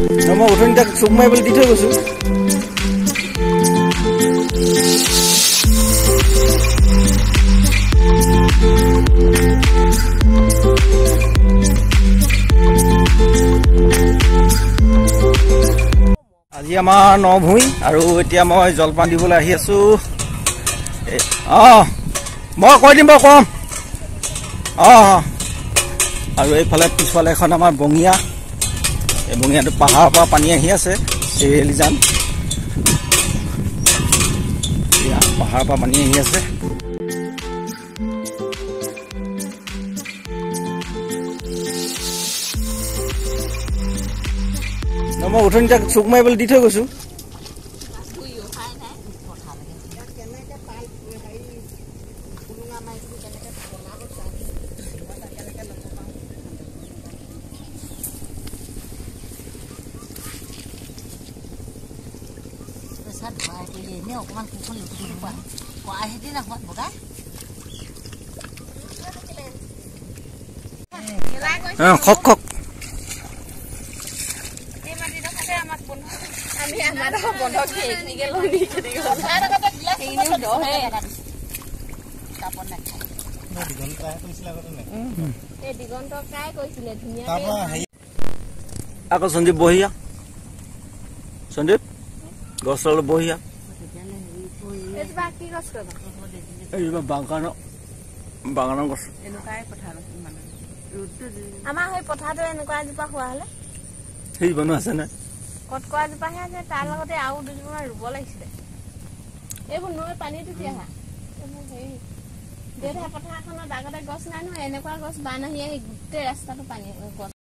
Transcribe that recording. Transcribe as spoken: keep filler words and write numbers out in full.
মই উঠনি তাক চুক মাৰিবলৈ দি থৈ গৈছো। আজি আমাৰ ন ভূঁই আৰু এতিয়া মই জলপান দিবলৈ আহি আছো। অঁ মই কৈ দিম বাৰু কম। অঁ আৰু এইফালে পিছফালে এখন আমাৰ বঙিয়া, এই বঙিয়াটো পাহাৰৰ পৰা পানী আহি আছে। চেৰিআলি যাম, পাহাৰৰ পৰা পানী আহি আছে। মই উঠনি তাক চুক মাৰিবলৈ দি থৈ গৈছো। খক খক আকৌ সঞ্জীৱ বহিয়া, সঞ্জীৱ গছ তলত বহিয়া। বাগানৰ বাগানৰ গছ আমাৰ সেই পথাৰটো এনেকুৱা এজোপা হোৱা হলে সেই বনোৱা আছে নে কটকৰা এজোপাহে আছে, তাৰ লগতে আৰু দুজোপা ৰুব লাগিছিলে। এইবোৰ নৈ পানীত উঠি আহা হেৰি দেউতা পথাৰখনত আগতে গছ নাই নহয়, এনেকুৱা গছ বান আহি আহি গোটেই ৰাস্তাটো পানী গছ।